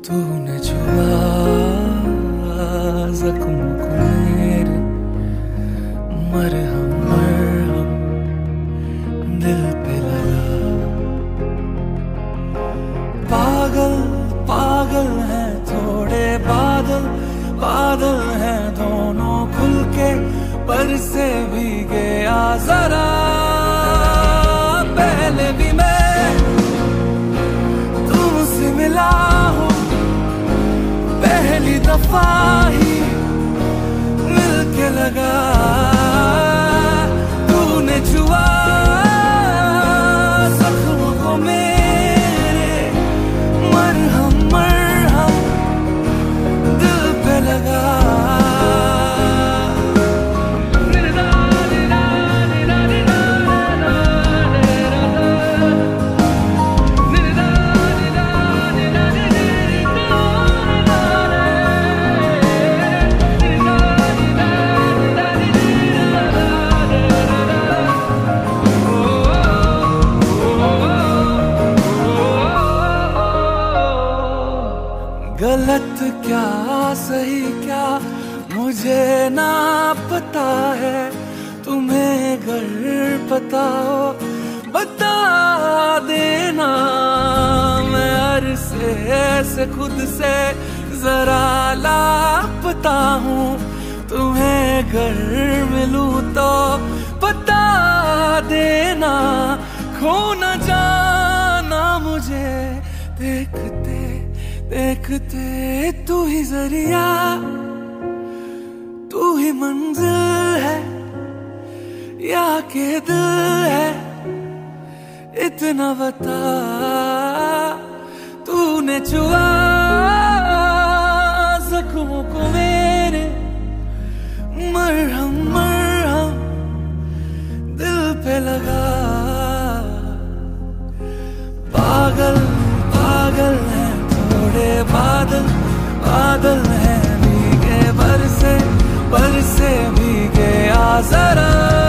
तूने छुआ जख्मों को मेरे, मरहम मरहम दिल पे लगा। पागल पागल हैं थोड़े बादल, बादल हैं दोनों खुल के, पर से भी गया जरा। पहले भी मैं तुमसे मिला हूँ, पहली दफा ही मिलके लगा। तूने छुआ जख्मों को मेरे, मरहम मरहम दिल पे लगा। गलत क्या सही क्या मुझे ना पता है, तुम्हें अगर पता हो बता देना। मैं अरसे से खुद से जरा लापता हूँ, तुम्हें अगर मिलूं तो बता देना। खो न जाना मुझे देखते देखते, तू ही जरिया तू ही मंजिल है या के दिल है, इतना बता। तूने छुआ जख्मों को मेरे, मरहम मरहम दिल पे लगा। पागल पागल है थोड़े बादल, बादल हैं भीगे बरसे, बरसे भीगे आ जरा।